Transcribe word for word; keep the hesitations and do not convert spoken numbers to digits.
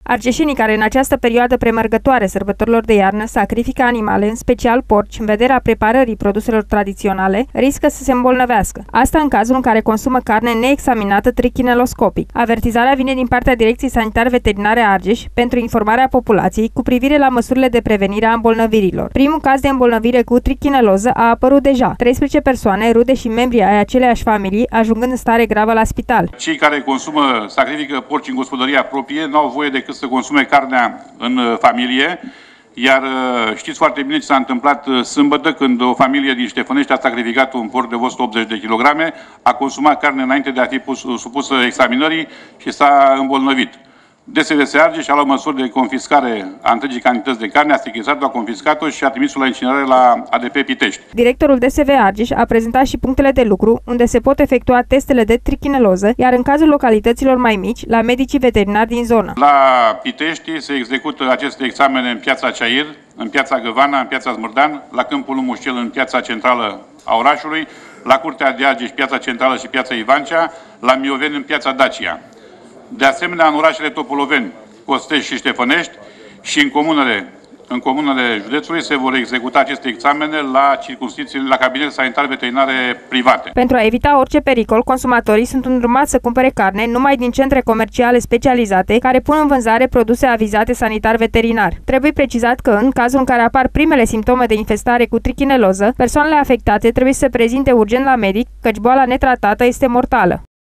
Argeșenii care în această perioadă premergătoare sărbătorilor de iarnă sacrifică animale, în special porci, în vederea preparării produselor tradiționale, riscă să se îmbolnăvească. Asta în cazul în care consumă carne neexaminată trichineloscopic. Avertizarea vine din partea Direcției Sanitar-Veterinare Argeș pentru informarea populației cu privire la măsurile de prevenire a îmbolnăvirilor. Primul caz de îmbolnăvire cu trichineloză a apărut deja. treisprezece persoane, rude și membri ai aceleiași familii, ajungând în stare gravă la spital. Cei care consumă, sacrifică porci în gospodăria proprie, nu au voie decât să consume carnea în familie, iar știți foarte bine ce s-a întâmplat sâmbătă când o familie din Ștefănești a sacrificat un porc de o sută optzeci de kilograme, a consumat carne înainte de a fi pus, supusă examinării și s-a îmbolnăvit. D S V S Argeș a luat măsuri de confiscare a întregii cantități de carne, a sechizat-o, a confiscat-o și a trimis-o la incinerare la A D P Pitești. Directorul D S V Argeș a prezentat și punctele de lucru unde se pot efectua testele de trichineloză, iar în cazul localităților mai mici, la medicii veterinari din zonă. La Pitești se execută aceste examene în piața Ceair, în piața Găvana, în piața Smârdan, la Câmpul Mușcel, în piața centrală a orașului, la Curtea de Argeș, piața centrală și piața Ivancea, la Mioveni, în piața Dacia. De asemenea, în orașele Topoloveni, Costești și Ștefănești și în comunele, în comunele județului se vor executa aceste examene la circumscripțiile, la cabinete sanitar-veterinare private. Pentru a evita orice pericol, consumatorii sunt îndrumați să cumpere carne numai din centre comerciale specializate care pun în vânzare produse avizate sanitar-veterinar. Trebuie precizat că, în cazul în care apar primele simptome de infestare cu trichineloză, persoanele afectate trebuie să se prezinte urgent la medic, căci boala netratată este mortală.